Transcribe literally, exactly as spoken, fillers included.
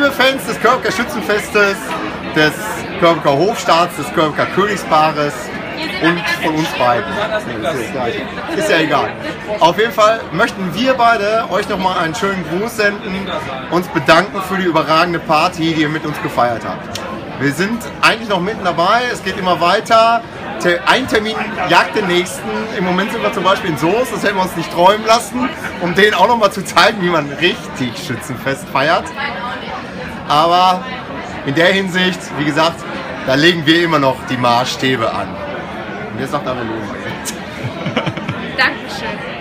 Liebe Fans des Körbker Schützenfestes, des Körbker Hofstaats, des Körbker Königspaares und von uns beiden. Ist ja egal. Auf jeden Fall möchten wir beide euch nochmal einen schönen Gruß senden, uns bedanken für die überragende Party, die ihr mit uns gefeiert habt. Wir sind eigentlich noch mitten dabei, es geht immer weiter. Ein Termin jagt den nächsten. Im Moment sind wir zum Beispiel in Soest, das hätten wir uns nicht träumen lassen, um denen auch nochmal zu zeigen, wie man richtig Schützenfest feiert. Aber in der Hinsicht, wie gesagt, da legen wir immer noch die Maßstäbe an. Und jetzt sagt Amelie. Dankeschön.